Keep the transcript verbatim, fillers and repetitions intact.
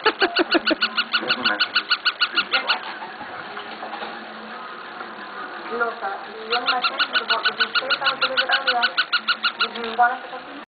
Luca, io non ho tempo, devo, devo scrivere, devo vedere, devo